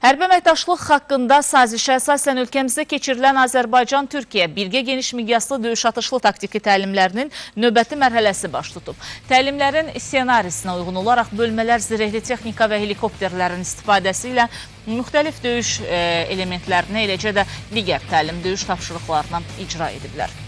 Hərbi əməkdaşlıq haqqında sazişə əsasən ölkəmizdə keçirilən Azərbaycan-Türkiyə birgə geniş miqyaslı döyüş atışlı taktiki təlimlərinin növbəti mərhələsi baş tutub. Təlimlərin ssenarisinə uyğun olaraq bölmələr zirehli texnika və helikopterlərin istifadəsi ilə müxtəlif döyüş elementlərini, eləcə də digər təlim döyüş tapşırıqlarına icra ediblər.